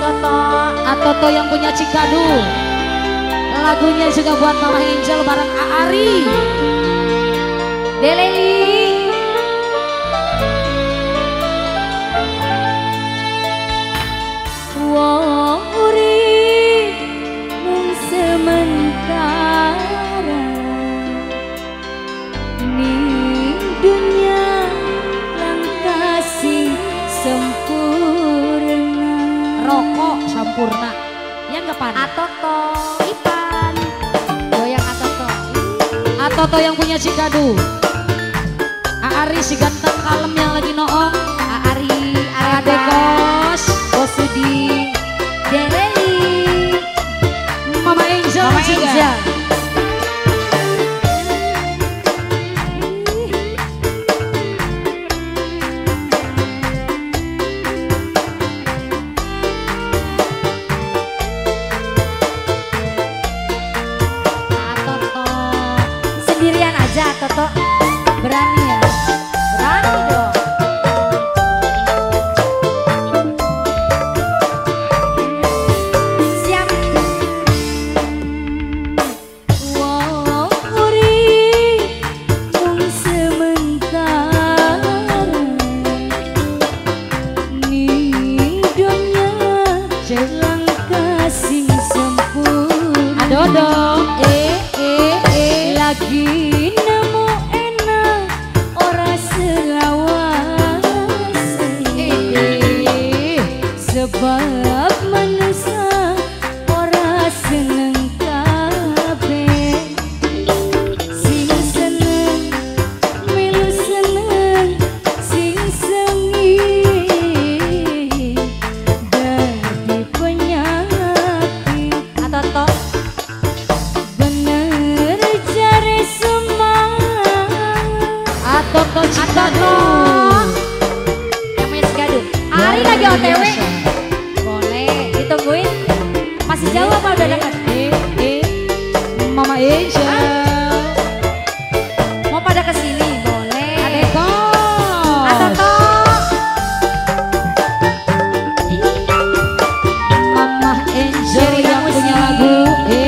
Atoto. Atoto yang punya Cikadu. Lagunya juga buat Mama Angel bareng Aari. Deleli. Wong urip mung sementara ning dunia langkah sing sempurna. Rokok sampurna. Ya enggak Pan? Atoto Ipan goyang Atoto. Atoto yang punya Cikadu. Aari si ganteng kalem yang lagi noong. Aari Adekos. Bosudi Deleli Mama Angel Mama juga. Angel. Atoto sendirian aja Atoto. Berani ya? Berani dong. Siap. Wow, urip mung sementara ning dunya langkah sing sempurna. Adodo. Lagi nemu enak ora selawas. Sebab manusia ora seneng kabeh. Sing seneng milu seneng, sing sengit dadi penyakit. Atoto bener jare Atoto Cikadu. namanya Cikadu. Ari lagi OTW. Boleh ditungguin. Masih jauh apa udah dekat? Mama Angel. Mau pada kesini? Boleh. Adekos. Atoto. Mama Angel yang punya lagu.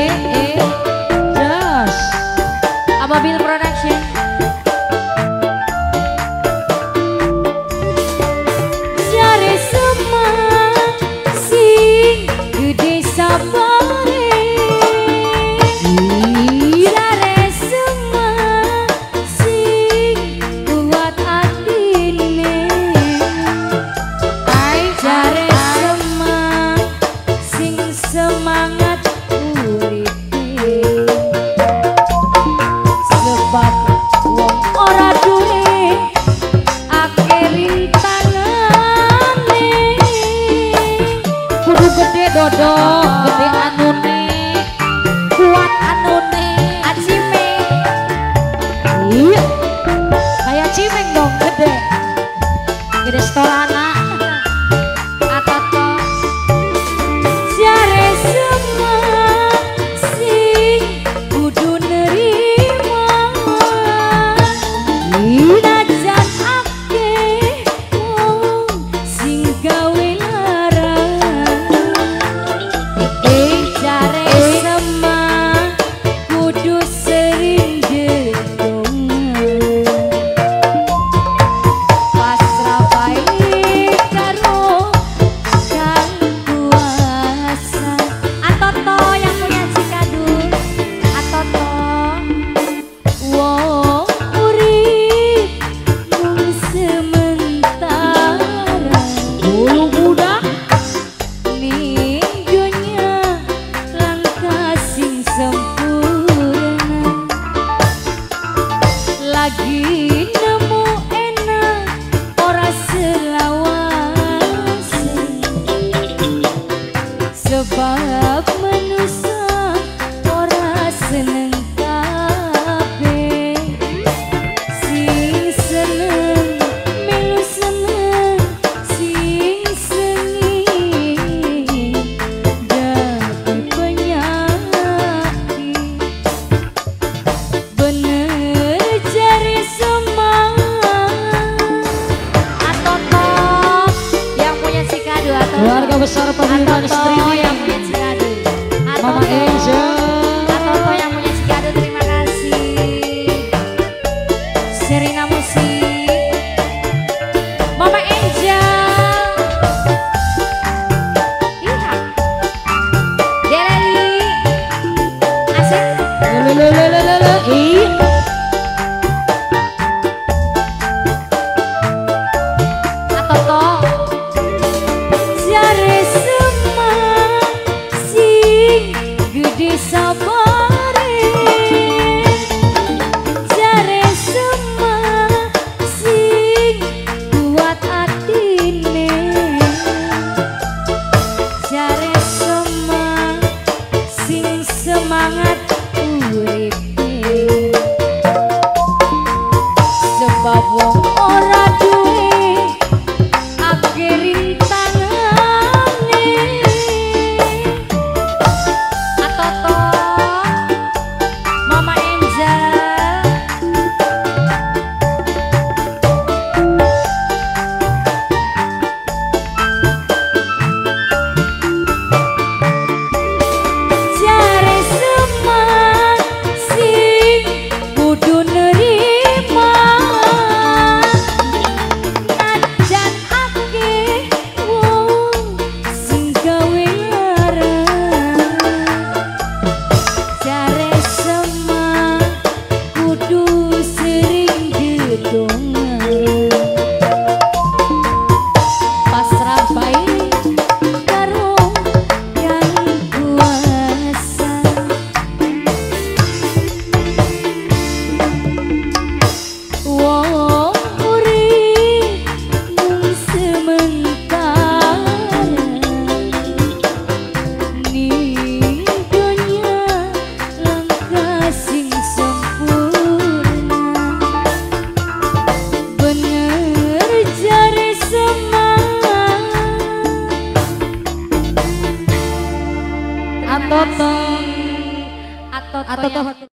Just. Ababil Production. Jare semang sing gede sabare. Jare semang sing kuat atine. Jare semang sing semangat uripe. Sebab wong ora duwe akeh rintangane. Kudu gede dodo. Gede anune. Kuat anune. Acime Iya. Kayak cimeng dong gede. Gede setolana. Atoto jare semang sing kudu nerima. Najan akeh wong sing gawe lara. Cikadu atau keluarga besar pemilihan streaming yang punya Cikadu. Mama Angel. Atau yang punya Cikadu, terima kasih. Serina Musik, Mama Angel, iya, Deleli, asik. Semangat uripe sebab wong ora duwe akeh rintangane. Atoto Mama Angel, Atoto